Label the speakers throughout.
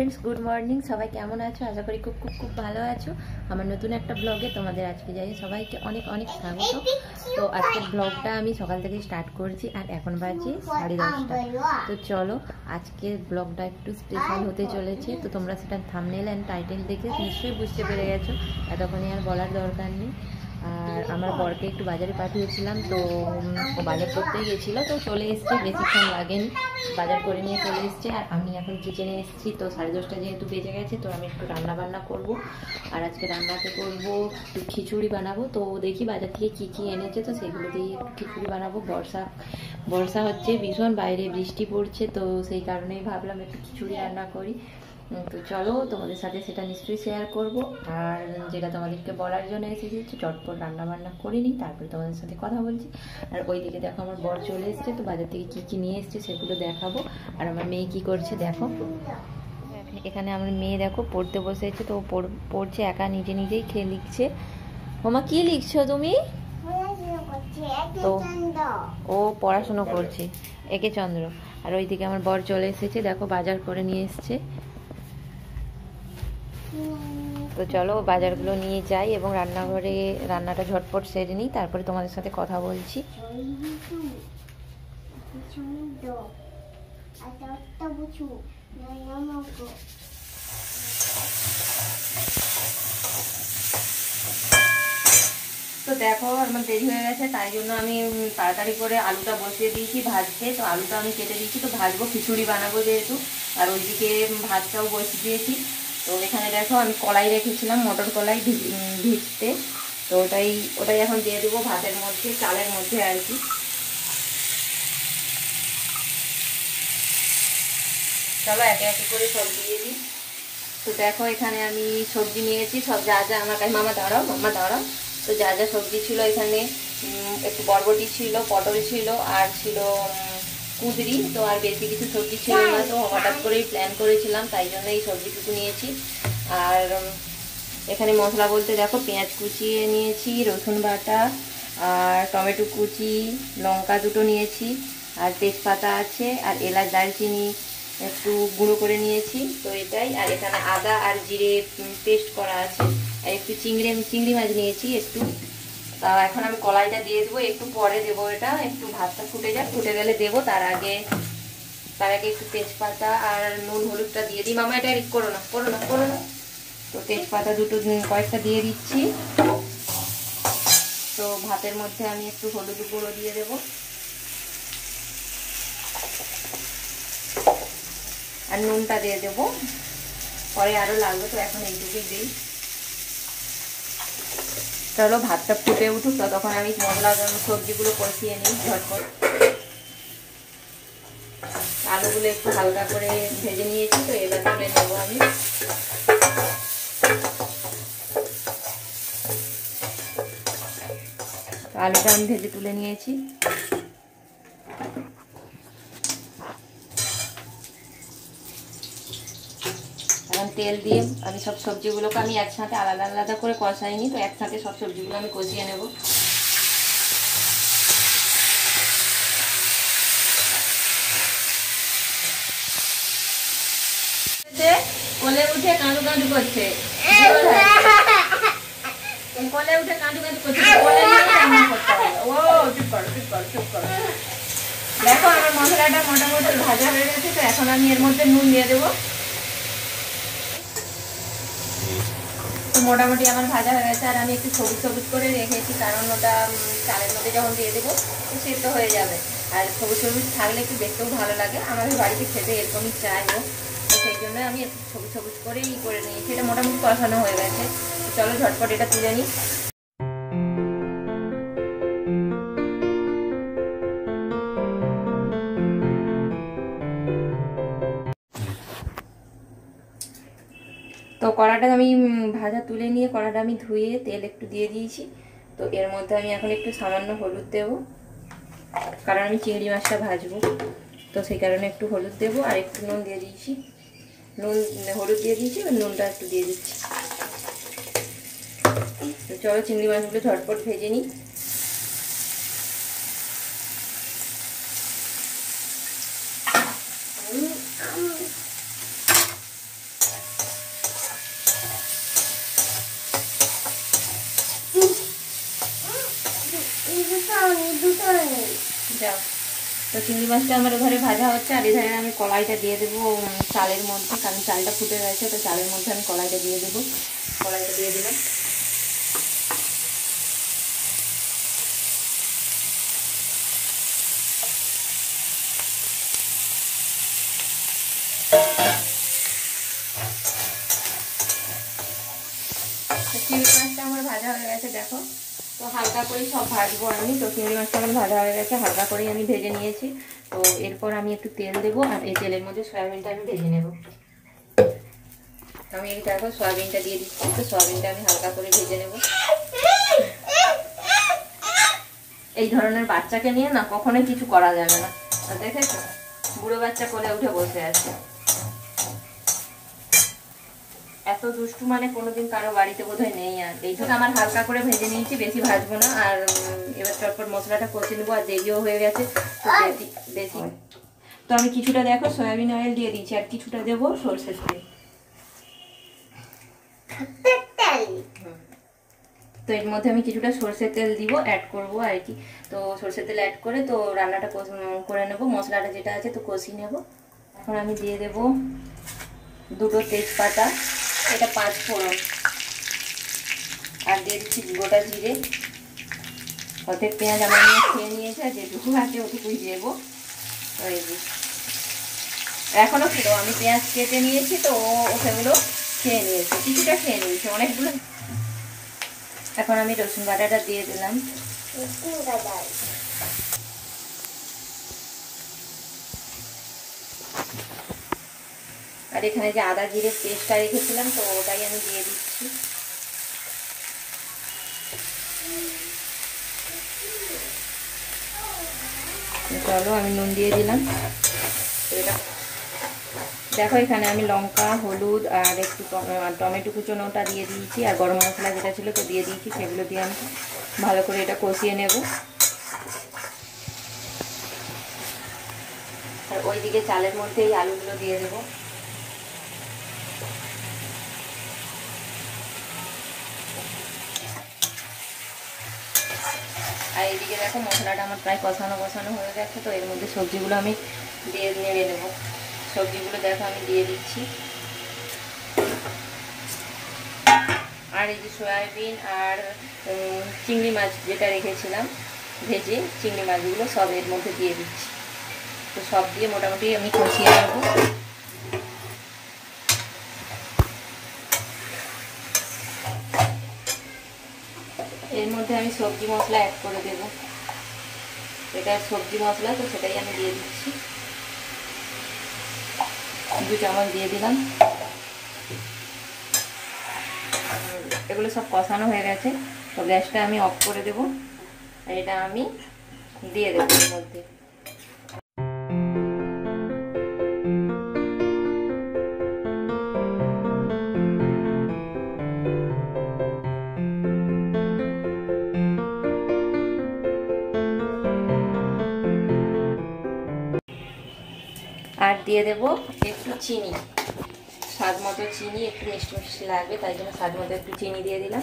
Speaker 1: Friends good morning सबाई केमन आछो आशा करी खूब खूब खूब भालो आछो। आमार नतून एक ब्लगे तोमादेर आजके जाई सबाइके अनेक अनेक स्वागत। तो आजकेर ब्लगटा आमी सकाल थेके स्टार्ट करछि और एखन बाजे 10:30। तो चलो आजकेर ब्लगटा एकटु स्पेशल होते चलेछे। तो तोमरा सेटा थाम्बनेल एंड टाइटेल देखे निश्चयई बुझते पेरे गेछो, एतक्षणे आर बलार दरकार नेই। और आमार बरके एकटु बाजारे पाठिয়েছিলাম, तो बाजार करते गेছিলো, तो चले एসেছে, बेशिक्षण लागेনি, बाजार करे निয়ে चले एসেছে। আর আমি এখন কিচেনে এসেছি, তো 10:30 যেহেতু বেজে গেছে, তো আমি একটু রান্না বান্না করব। আর আজকে রান্নাতে করব একটু খিচুড়ি বানাবো। তো দেখি বাজার থেকে কি কি এনেছে, তো সেগুলো দিয়ে একটু খিচুড়ি বানাবো। বর্ষা হচ্ছে ভীষণ, বাইরে বৃষ্টি পড়ছে, তো সেই কারণেই ভাবলাম একটু খিচুড়ি রান্না করি। তো চলো তোমাদের সাথে সেটা নিশ্চয়ই শেয়ার করব। আর যেটা তোমাদেরকে বলার জন্য এসেছি, চটপট রান্না বান্না করে নিই, তারপরে তোমাদের সাথে কথা বলছি। আর ওইদিকে দেখো আমার বর চলে এসেছে, তো বাজার থেকে কি কি নিয়ে এসেছে সেগুলো দেখাবো। আর আমার মেয়ে কি করছে দেখো, এখানে আমার মেয়ে দেখো পড়তে বসেছে, তো পড়ছে একা, নিজে নিজেই খেয়ে লিখছে। মামা কি লিখছো তুমি? তো ও পড়াশোনা করছে, একে চন্দ্র। আর ওইদিকে আমার বর চলে এসেছে, দেখো বাজার করে নিয়ে এসেছে। তো চলো বাজারগুলো নিয়ে যাই এবং রান্নাঘরে রান্নাটা ঝটপট সেরে নিই, তারপরে তোমাদের সাথে কথা বলছি। তো দেখো আমার দেরি হয়ে গেছে, তাই জন্য আমি তাড়াতাড়ি করে আলুটা বসিয়ে দিয়েছি ভাজতে। তো আলুটা আমি কেটে দিয়েছি, তো ভাজবো, খিচুড়ি বানাবো যেহেতু। আর ওইদিকে ভাতটাও বসিয়ে দিয়েছি। তো এখানে দেখো আমি কলাই রেখেছিলাম, মটর কলাই ভিজতে, তো ওটাই এখন দিয়ে দেবো ভাতের মধ্যে, চালের মধ্যে আর কি। চলো একে একে করে সব দিয়ে দিই। তো দেখো এখানে আমি সবজি নিয়েছি, সব যা যা আমার কাছে, মামা দাঁড়াও। তো যা যা সবজি ছিল এখানে, একটু বরবটি ছিল, পটল ছিল, আর ছিল কুঁদরি। তো আর বেশি কিছু সবজি ছিল না, তো হঠাৎ করেই প্ল্যান করেছিলাম, তাই জন্য এই সবজিটুকু নিয়েছি। আর এখানে মশলা বলতে দেখো পেঁয়াজ কুচিয়ে নিয়েছি, রসুন বাটা, আর টমেটো কুচি, লঙ্কা দুটো নিয়েছি, আর তেজপাতা আছে, আর এলাচ দারচিনি একটু গুঁড়ো করে নিয়েছি, তো এটাই। আর এখানে আদা আর জিরে পেস্ট করা আছে, আর একটু চিংড়ি মাছ নিয়েছি একটু। তা এখন আমি কলাইটা দিয়ে দেবো, একটু পরে দেবো এটা, একটু ভাতটা ফুটে যাক, ফুটে গেলে দেবো। তার আগে একটু তেজপাতা আর নুন হলুদটা দিয়ে দিই। মামা এটা করো না। তো তেজপাতা দুটো কয়েকটা দিয়ে দিচ্ছি। তো ভাতের মধ্যে আমি একটু হলুদ গুঁড়ো দিয়ে দেবো, আর নুনটা দিয়ে দেবো, পরে আরো লাগবে, তো এখন এইটুকুই দিই। চলো ভাতটা ফুটে উঠুক, ততক্ষণ আমি মশলা সবজিগুলো কষিয়ে নিই ঝটপট। আলুগুলো একটু হালকা করে ভেজে নিয়েছি, তো এবার তুলে নেবো আমি। আলুটা আমি ভেজে তুলে নিয়েছি। এখন তেল দিয়ে আমি সব সবজিগুলোকে আমি একসাথে আলাদা আলাদা করে কষাইনি, তো একসাথে সব সবজিগুলো আমি কষিয়ে নেব। কোলে উঠে কাঁদু করছে, কোলে উঠে কাঁদু করছে, কোলে নিয়ে রান্না করতে হবে। ও চুপ করো। দেখো আমার মশলাটা মোটামুটি ভাজা হয়ে গেছে, তো এখন আমি এর মধ্যে নুন দিয়ে দেবো। তো মোটামুটি আমার ভাজা হয়ে গেছে, আর আমি একটু সবুজ করে রেখেছি, কারণ ওটা চালের মধ্যে যখন দিয়ে দেবো তো সেদ্ধ হয়ে যাবে। আর সবুজ থাকলে একটু দেখতেও ভালো লাগে, আমাদের বাড়িতে খেতে এরকমই চাইবো, তো সেই জন্য আমি একটু সবুজ করেই করে নিয়েছি। এটা মোটামুটি কষানো হয়ে গেছে, চলো ঝটপট এটা তুলে নিই। তো কড়াটা আমি ভাজা তুলে নিয়ে কড়াটা আমি ধুয়ে তেল একটু দিয়ে দিয়েছি। তো এর মধ্যে আমি এখন একটু সামান্য হলুদ দেব, কারণ আমি চিংড়ি মাছটা ভাজবো, তো সেই কারণে একটু হলুদ দেবো। আর একটু নুন দিয়ে দিয়েছি, হলুদ দিয়ে দিয়েছি, নুনটা একটু দিয়ে দিচ্ছি। তো চলো চিংড়ি মাছগুলো ঝটপট ভেজে নিই। যাও। তো চিংড়ি মাছটা আমার ঘরে ভাজা হচ্ছে, আর এধারে আমি কড়াইটা দিয়ে দেবো চালের মধ্যে, কারণ চালটা ফুটে গেছে। তো চালের মধ্যে আমি কড়াইটা দিয়ে দেবো। কড়াইটা দিয়ে দিলাম। চিংড়ি মাছটা আমার ভাজা হয়ে গেছে দেখো। তো হালকা করে সব ভাজবো আমি। তো চিংড়ি মাছটা আমার ভাজা হয়ে গেছে, হালকা করেই আমি ভেজে নিয়েছি। তো এরপর আমি একটু তেল দেবো, আর এই তেলের মধ্যে সয়াবিনটা আমি ভেজে নেব। আমি এই দেখো সয়াবিনটা দিয়ে দিচ্ছি। তো সয়াবিনটা আমি হালকা করে ভেজে নেব। এই ধরনের বাচ্চাকে নিয়ে না কখনোই কিছু করা যাবে না, দেখেছো? বুড়ো বাচ্চা কোলে উঠে বসে আছে। এত দুষ্টু মানে কোনোদিন কারো বাড়িতে বোধহয় নেই। আর এই জন্য আমার হালকা করে ভেজে নিয়েছি, বেশি ভাজবো না। আর এবার চটপট মশলাটা কষে নেবো, আর দেরিও হয়ে গেছে তো বেশি। তো আমি কিছুটা দেখো সয়াবিন অয়েল দিয়ে দিয়েছি, আর কিছুটা দেবো সরষের তেল। তো এর মধ্যে আমি কিছুটা সরষের তেল দিব, অ্যাড করবো আর কি। তো সরষের তেল অ্যাড করে তো রান্নাটা করে নেবো, মশলাটা যেটা আছে তো কষিয়ে নেবো। এখন আমি দিয়ে দেবো দুটো তেজপাতা, এটা 5 ফোড়ন, আর দিয়ে দিচ্ছি গোটা জিরে। অর্ধেক পেঁয়াজ আমার খেয়ে নিয়েছে, যেটুকু আছে ওটুকুই দেবো। তো এই যে এখনও খেলো, আমি পেঁয়াজ কেটে নিয়েছি তো ওগুলো খেয়ে নিয়েছে, কিছুটা খেয়ে নিয়েছে, অনেকগুলো। এখন আমি রসুন বাটাটা দিয়ে দিলাম। আর এখানে যে আদা জিরে পেস্টটা রেখেছিলাম তো ওটাই আমি দিয়ে দিচ্ছি। চলো আমি নুন দিয়ে দিলাম। এটা দেখো এখানে আমি লঙ্কা, হলুদ আর একটু টমেটো কুচোনোটা দিয়ে দিয়েছি, আর গরম মশলা যেটা ছিল তো দিয়ে দিয়েছি। সেগুলো দিয়ে আমি ভালো করে এটা কষিয়ে নেব। আর ওইদিকে চালের মধ্যে এই আলুগুলো দিয়ে দেবো। আর এইদিকে দেখো মশলাটা আমার প্রায় কষানো হয়ে গেছে। তো এর মধ্যে সবজিগুলো আমি দিয়ে নেড়ে নেবো। সবজিগুলো দেখো আমি দিয়ে দিচ্ছি। আর এই যে সয়াবিন আর চিংড়ি মাছ যেটা রেখেছিলাম ভেজে, চিংড়ি মাছগুলো সব এর মধ্যে দিয়ে দিচ্ছি। তো সব দিয়ে মোটামুটি আমি কষিয়ে নেব। এর মধ্যে আমি সবজি মশলা অ্যাড করে দেব। এটা সবজি মশলা, তো সেটাই আমি দিয়ে দিচ্ছি। 2 চামচ দিয়ে দিলাম। এগুলো সব কষানো হয়ে গেছে, তো গ্যাসটা আমি অফ করে দেব। আর এটা আমি দিয়ে দেবো এর মধ্যে। আর দিয়ে দেব একটু চিনি, স্বাদ মতো চিনি, একটু মিষ্টি মিষ্টি লাগবে তাই জন্য স্বাদ মতো একটু চিনি দিয়ে দিলাম।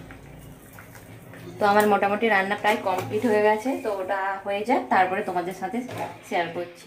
Speaker 1: তো আমার মোটামুটি রান্না প্রায় কমপ্লিট হয়ে গেছে। তো ওটা হয়ে যায় তারপরে তোমাদের সাথে শেয়ার করছি।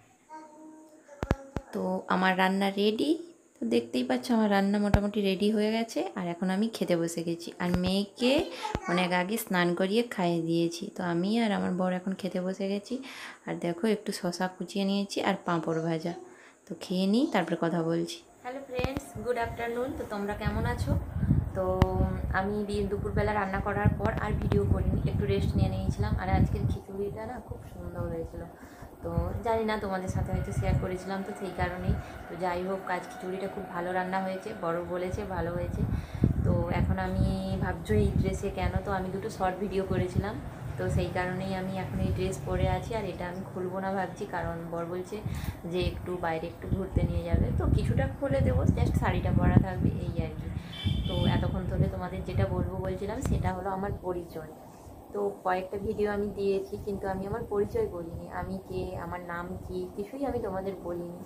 Speaker 1: তো আমার রান্না রেডি। তো দেখতেই পাচ্ছ আমার রান্না মোটামুটি রেডি হয়ে গেছে। আর এখন আমি খেতে বসে গেছি, আর মেয়েকে অনেক আগে স্নান করিয়ে খাইয়ে দিয়েছি। তো আমি আর আমার বর এখন খেতে বসে গেছি। আর দেখো একটু শসা কুচিয়ে নিয়েছি আর পাঁপড় ভাজা। তো খেয়ে নিই, তারপরে কথা বলছি। Hello friends, good afternoon. তো তোমরা কেমন আছো? তো আমি দুপুরবেলা রান্না করার পর আর ভিডিও করিনি, একটু রেস্ট নিয়ে নিয়েছিলাম। আর আজকের খিচুড়িটা না খুব সুন্দর হয়েছিল। তো জানি না তোমাদের সাথে হয়তো শেয়ার করেছিলাম, তো সেই কারণেই। তো যাই হোক, আজ খিচুড়িটা খুব ভালো রান্না হয়েছে, বড় বলেছে ভালো হয়েছে। তো এখন আমি ভাবছো এই ড্রেসে কেন, তো আমি দুটো শর্ট ভিডিও করেছিলাম, তো সেই কারণেই আমি এখন এই ড্রেস পরে আছি। আর এটা আমি খুলবো না ভাবছি, কারণ বর বলছে যে একটু বাইরে একটু ঘুরতে নিয়ে যাবে। তো কিছুটা খুলে দেবো, জাস্ট শাড়িটা পরা থাকবে এই আর কি। তো এতক্ষণ ধরে তোমাদের যেটা বলছিলাম সেটা হলো আমার পরিচয়। তো কয়েকটা ভিডিও আমি দিয়েছি, কিন্তু আমি আমার পরিচয় বলিনি, আমি কে, আমার নাম কি, কিছুই আমি তোমাদের বলিনি।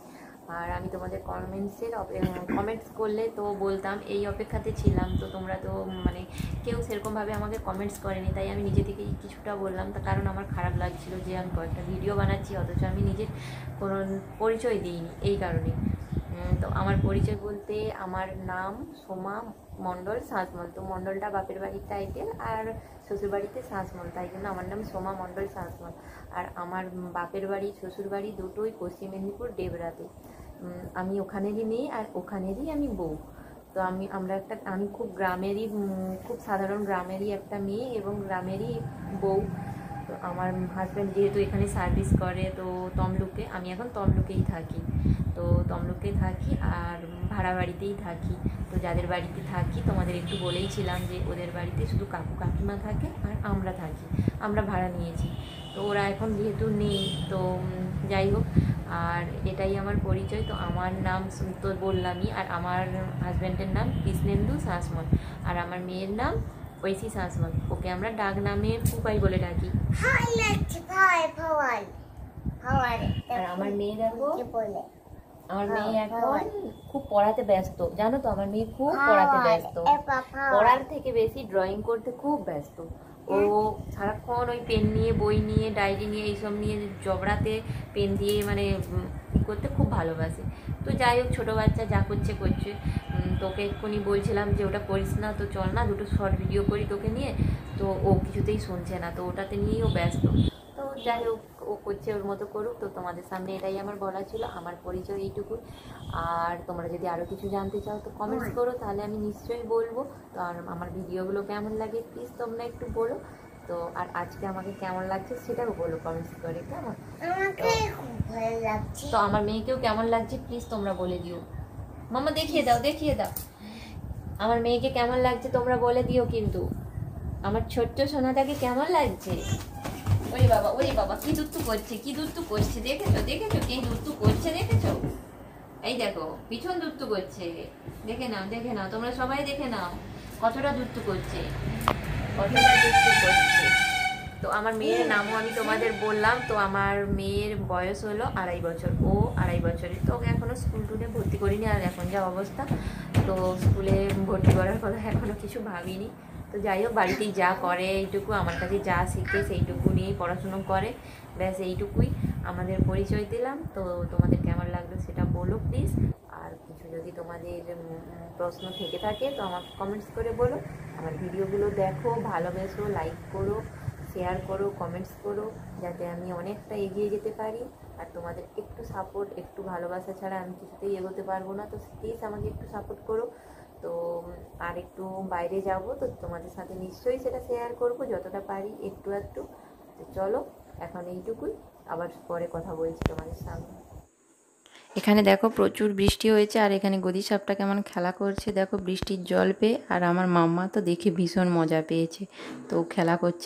Speaker 1: আর আমি তোমাদের কমেন্টস করলে তো বলতাম, এই অপেক্ষাতে ছিলাম। তো তোমরা তো মানে কেউ সেরকমভাবে আমাকে কমেন্টস করেনি, তাই আমি নিজে থেকেই কিছুটা বললাম। তার কারণ আমার খারাপ লাগছিল যে আমি কয়েকটা ভিডিও বানাচ্ছি অথচ আমি নিজের কোনো পরিচয় দিইনি, এই কারণে। তো আমার পরিচয় বলতে, আমার নাম সোমা মণ্ডল শাসমল। তো মণ্ডলটা বাপের বাড়ির টাইটেল, আর শ্বশুরবাড়িতে শাসমল, তাই জন্য আমার নাম সোমা মণ্ডল শাসমল। আর আমার বাপের বাড়ি শ্বশুর বাড়ি দুটোই পশ্চিম মেদিনীপুর ডেবরাতে। আমি ওখানেরই মেয়ে আর ওখানেরই আমি বউ। তো আমি খুব গ্রামেরই, খুব সাধারণ গ্রামেরই একটা মেয়ে এবং গ্রামেরই বউ। তো আমার হাজব্যান্ড যেহেতু এখানে সার্ভিস করে, তো তমলুকে, আমি এখন তমলুকেই থাকি। তো তমলুকে থাকি আর ভাড়া বাড়িতেই থাকি। তো যাদের বাড়িতে থাকি তোমাদের একটু বলেইছিলাম যে ওদের বাড়িতে শুধু কাকু কাকিমা থাকে আর আমরা থাকি, আমরা ভাড়া নিয়েছি। তো ওরা এখন যেহেতু নেই, তো যাই হোক। আর এটাই আমার পরিচয়। তো আমার নাম তো বললামই, আর আমার হাজব্যান্ডের নাম কৃষ্ণেন্দু শাসমল, আর আমার মেয়ের নাম ঐশী শাসমল। ওকে আমরা ডাক নামে ফুপাই বলে ডাকি। আর আমার মেয়ে দেখো, আমার মেয়ে এখন খুব পড়াতে ব্যস্ত, জানো তো, আমার মেয়ে খুব পড়াতে ব্যস্ত। পড়ার থেকে বেশি ড্রয়িং করতে খুব ব্যস্ত। ও সারাক্ষণ ওই পেন নিয়ে, বই নিয়ে, ডায়েরি নিয়ে, এইসব নিয়ে জবড়াতে পেন দিয়ে মানে করতে খুব ভালোবাসে। তো যাই হোক, ছোটো বাচ্চা যা করছে করছে। তোকে এক্ষুনি বলছিলাম যে ওটা করিস না, তো চল না দুটো শর্ট ভিডিও করি তোকে নিয়ে। তো ও কিছুতেই শুনছে না, তো ওটাতে নিয়েই ও ব্যস্ত। তো যাই হোক, ও করছে, ওর মতো করুক। তো তোমাদের সামনে এটাই আমার বলা ছিল, আমার পরিচয় এইটুকু। আর তোমরা যদি আরও কিছু জানতে চাও তো কমেন্টস করো, তাহলে আমি নিশ্চয়ই বলবো। তো আর আমার ভিডিওগুলো কেমন লাগে প্লিজ তোমরা একটু বলো। তো আর আজকে আমাকে কেমন লাগছে সেটাও বলো কমেন্টস করে, কেমন? তো আমার মেয়েকেও কেমন লাগছে প্লিজ তোমরা বলে দিও। মামা দেখিয়ে দাও, দেখিয়ে দাও আমার মেয়েকে কেমন লাগছে, তোমরা বলে দিও কিন্তু। আমার ছোট্ট সোনাটাকে কেমন লাগছে? ওরে বাবা, ওরে বাবা, কি দুত্তু করছে, কি দুত্তু করছে, দেখেছো দেখেছো কি দুত্তু করছে, দেখেছো? এই দেখো পিছন দুত্তু করছে, দেখে নাও, দেখে নাও, তোমরা সবাই দেখে নাও কতটা দুত্তু করছে, কতটা দুত্তু করছে। তো আমার মেয়ের নামও আমি তোমাদের বললাম। তো আমার মেয়ের বয়স হলো 2.5 বছর, ও 2.5 বছরের। তো ওকে এখনো স্কুল টুলে ভর্তি করিনি, আর এখন যা অবস্থা, তো স্কুলে ভর্তি করার কথা এখনো কিছু ভাবিনি। তো যাই হোক, বাড়িতেই যা করে এইটুকু, আমার কাছে যা শিখে সেইটুকু নিয়েই পড়াশুনো করে, ব্যাস এইটুকুই আমাদের পরিচয় দিলাম। তো তোমাদের কেমন লাগলো সেটা বলো প্লিজ। আর কিছু যদি তোমাদের প্রশ্ন থেকে থাকে তো আমাকে কমেন্টস করে বলো। আমার ভিডিওগুলো দেখো, ভালোবেসো, লাইক করো, শেয়ার করো, কমেন্টস করো, যাতে আমি অনেকটা এগিয়ে যেতে পারি। আর তোমাদের একটু সাপোর্ট, একটু ভালোবাসা ছাড়া আমি কিছুতেই এগোতে পারবো না। তো প্লিজ আমাকে একটু সাপোর্ট করো। তো আর একটু বাইরে যাব, তো তোমাদের সাথে নিশ্চয়ই সেটা শেয়ার করব যতটা পারি, একটু একটু। তো চলো এখন এইটুকুই, আবার পরে কথা বলছি তোমাদের সামনে। এখানে দেখো প্রচুর বৃষ্টি হয়েছে, আর এখানে গদি সাপটা কেমন খেলা করছে দেখো বৃষ্টির জল পেয়ে। আর আমার মাম্মা তো দেখে ভীষণ মজা পেয়েছে, তো খেলা করছে।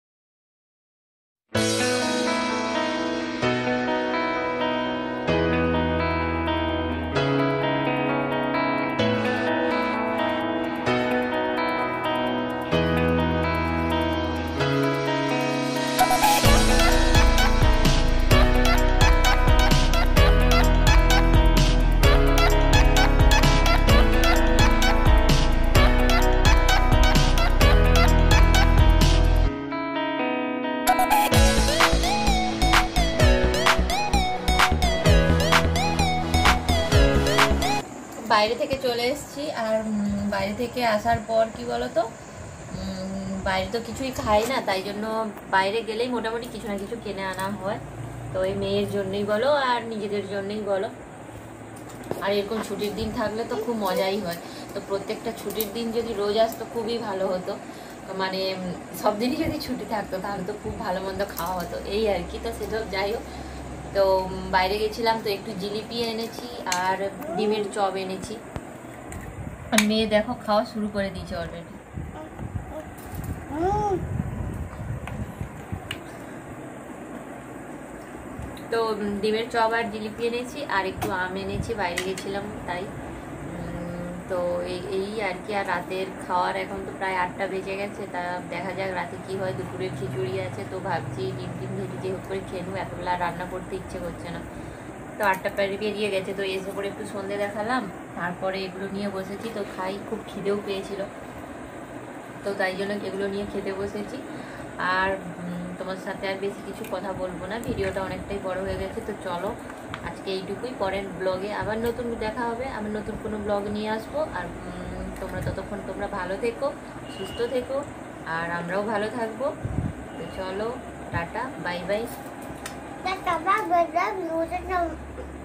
Speaker 1: বাইরে থেকে চলে এসেছি, আর বাইরে থেকে আসার পর কি বলো তো, বাইরে তো কিছুই খাই না, তাই জন্য বাইরে গেলেই মোটামুটি কিছু না কিছু কিনে আনা হয়। তো এই মেয়ের জন্যই বলো আর নিজেদের জন্যই বলো। আর এরকম ছুটির দিন থাকলে তো খুব মজাই হয়। তো প্রত্যেকটা ছুটির দিন যদি রোজ আসতো খুবই ভালো হতো, মানে সব দিনই যদি ছুটি থাকতো তাহলে তো খুব ভালো মন্দ খাওয়া হতো, এই আর কি। তো সেটাও যাই হোক, তো বাইরে গেছিলাম, তো একটু জিলিপি এনেছি আর ডিমের চপ এনেছি। আর মেয়ে দেখো খাওয়া শুরু করে দিয়েছে অলরেডি। তো ডিমের চপ আর জিলিপি এনেছি, আর একটু আম এনেছি, বাইরে গেছিলাম তাই। তো এই আর কি। আর রাতের খাওয়ার এখন তো প্রায় 8টা বেজে গেছে, তা দেখা যাক রাতে কি হয়। দুপুরের খিচুড়ি আছে, তো ভাবছি ডিম ভেজে যে হোক করে খেয়ে নেবো, এতবেলা রান্না করতে ইচ্ছে করছে না। তো 8টা পেরিয়ে গেছে। তো এসে পরে একটু সন্ধে দেখালাম, তারপরে এগুলো নিয়ে বসেছি। তো খাই, খুব খিদেও পেয়েছিল, তো তাই জন্য এগুলো নিয়ে খেতে বসেছি। আর তোমার সাথে আর বেশি কিছু কথা বলবো না, ভিডিওটা অনেকটাই বড় হয়ে গেছে। তো চলো আজকে এইটুকুই, পরের ব্লগে আবার নতুন দেখা হবে, আবার নতুন কোনো ব্লগ নিয়ে আসবো। আর তোমরা ততক্ষণ তোমরা ভালো থেকো, সুস্থ থেকো, আর আমরাও ভালো থাকবো। তো চলো, টাটা, বাই বাই।